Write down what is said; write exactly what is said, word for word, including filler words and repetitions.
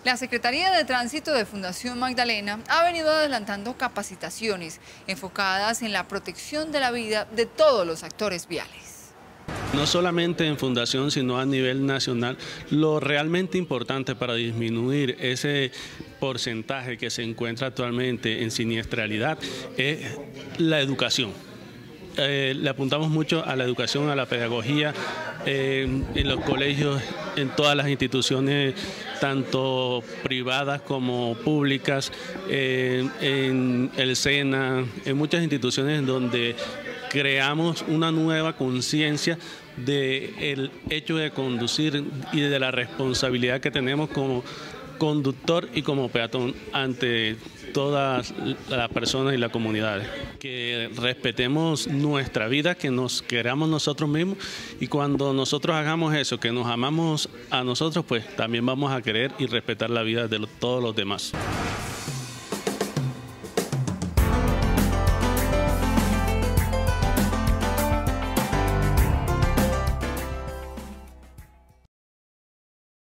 La Secretaría de Tránsito de Fundación Magdalena ha venido adelantando capacitaciones enfocadas en la protección de la vida de todos los actores viales. No solamente en Fundación, sino a nivel nacional, lo realmente importante para disminuir ese porcentaje que se encuentra actualmente en siniestralidad es la educación. Eh, le apuntamos mucho a la educación, a la pedagogía, eh, en los colegios, en todas las instituciones, tanto privadas como públicas, eh, en el SENA, en muchas instituciones donde creamos una nueva conciencia del hecho de conducir y de la responsabilidad que tenemos como conductor y como peatón ante todas las personas y las comunidades. Que respetemos nuestra vida, que nos queramos nosotros mismos, y cuando nosotros hagamos eso, que nos amamos a nosotros, pues también vamos a querer y respetar la vida de todos los demás.